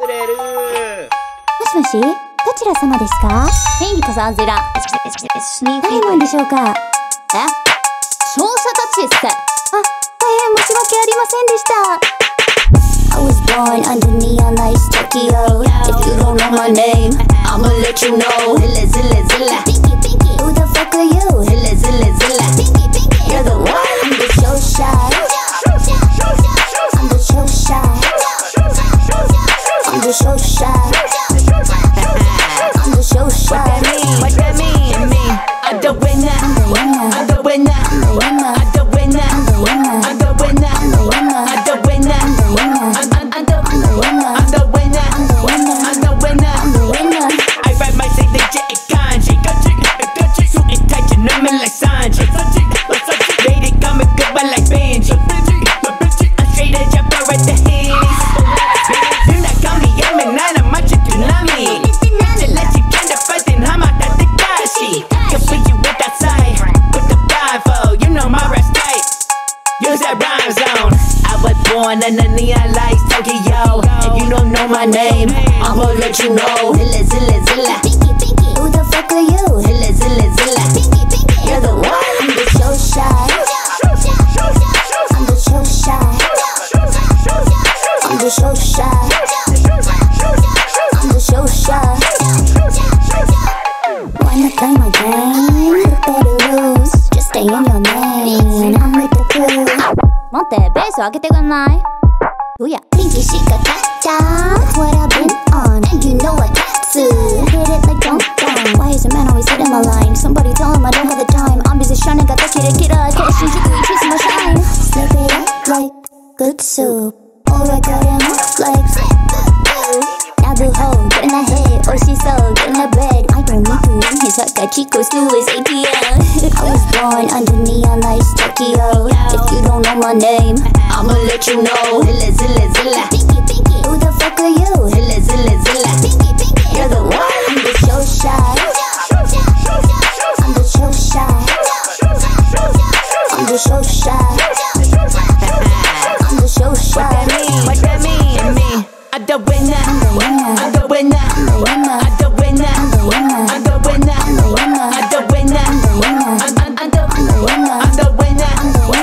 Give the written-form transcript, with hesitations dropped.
れる。 もしもし、どちら様ですか？ 演技こそアンズラ。 誰なんでしょうか？ え？勝者たちっす。 大変申し訳ありませんでした。 I was born under neon lights, Tokyo. If you don't know my name, I'ma let you know. Zilla, zilla, zilla. Who the fuck are you? Zilla, zilla, zilla. You're the one. I'm the show shot. I'm the show shot. I'm the show shot. I'm the show shot. What that mean? I'm the winner. I'm the winner. I'm the winner. I'm the winner. I'm the winner. I'm the winner. I'm the winner. I'm the winner. I write my signature in kanji. Suit and tight, you know me like Sanji. Lady coming good, but like Benji. I'm straight as your bar at the Henny's. You're not coming, I'm in nine, I'm much to Nami. Let you get the first and I'm out at the Kashi. Can beat you with that side, with the blindfold. You know my rest tight. Use that rhyme zone. I was born under neon lights, Tokyo. If you don't know my name, I'ma let you know. Zilla, zilla, zilla. Who the fuck are you? Zilla, zilla, zilla. You're the one. I'm the show shot. I'm the show shot. I'm the show shot. I'm the show shot. Wanna play my game? You better lose. Just stay in your lane. I'm with the crew. 待って、ベース上げてくんない？どや。 Pinky she got that down. That's what I've been on. And you know I got to hit it like don't down. Why is a man always hitting my line? Somebody tell him I don't have the time. I'm busy shining, got the kid. I can't shoot you, chasing my shine. Slip it up like good soup. Or I got him up like now the hoe, get in the head. Or she so, get in the bed. I don't need to win his heart, got Chico's to his ATM. I was born under neon lights, Tokyo. If you don't know my name, I'ma let you know. Zilla, zilla, zilla. Who the fuck are you? Zilla, zilla, zilla. You're the one. I'm the show shot. I'm the show shot. I'm the show shot. I'm the show shot. What that mean? I'm the winner. I'm the winner. I'm the winner. I'm the winner. I'm the winner. I'm the winner. I'm the winner. I'm the winner. I'm the winner. I'm the winner. I'm the winner.